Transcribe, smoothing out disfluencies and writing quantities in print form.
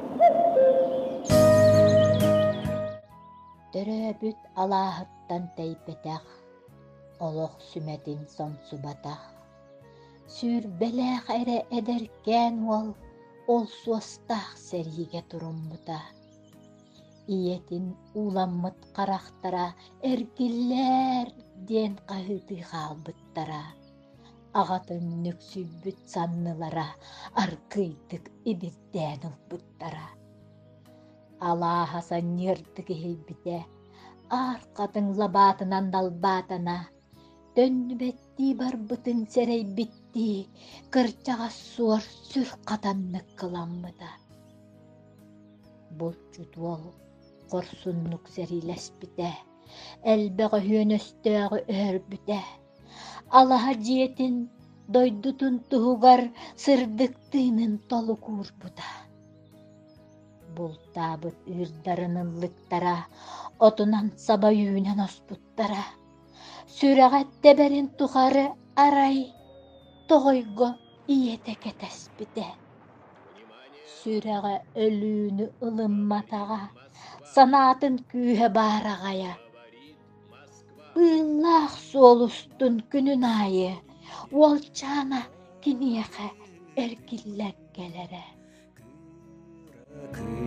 Төрөбүт алаахыттан тейпетэх, олох сүмэтин сонсубатах. Сүүрбэлээх эре эдеркэн ол суостаах сэрийгэ туруммута. Иетин уламмыт қарақтара эргиллэр диэн қахыты хаалбыттара. Ағатын нүксүббүт саннылара аркыйдык ибирдэн ылбыттара. Алааха саннырдыгы хейбите арқатын лабатынан далбатана төннүбетти барбытын серейбитти кырчаға суор сүр қатаннык кыламмыта. Бұл чутуол корсуннук серилеспите, элбеғі хүйөнөстөөгү өрбүте. Алаха жиетин дойдутун туһугар сырдыктыынын толу куурбута. Бұл табыт ырдарыныллыктара, отунан сабайүүнен оспуттара. Сүрәгәттә бәрін тухары арай, тоғойго иете кетеспите. Сүрәгә өлүүнү ылымматаға, санатын күйе барағая. Быыллах солустун күнүн айы, уолчана киниэхэ эргиллэккелере.